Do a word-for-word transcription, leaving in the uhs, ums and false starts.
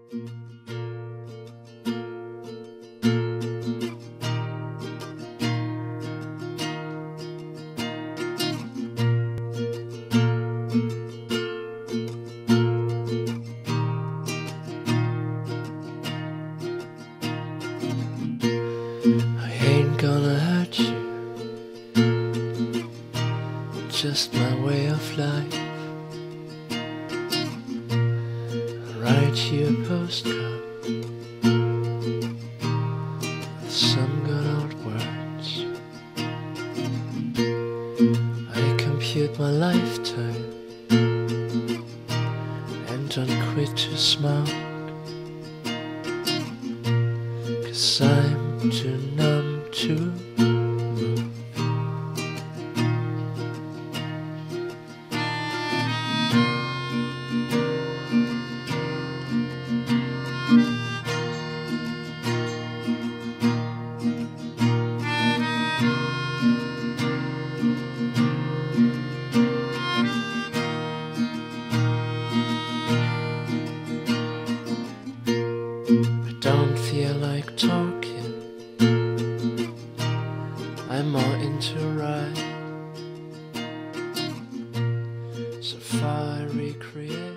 I ain't gonna hurt you, just my way of life. I'll write you a postcard with some good old words. I compute my lifetime and don't quit too smart, 'cause I'm too numb to move. I don't feel like talking, I'm more into ride, so far I recreate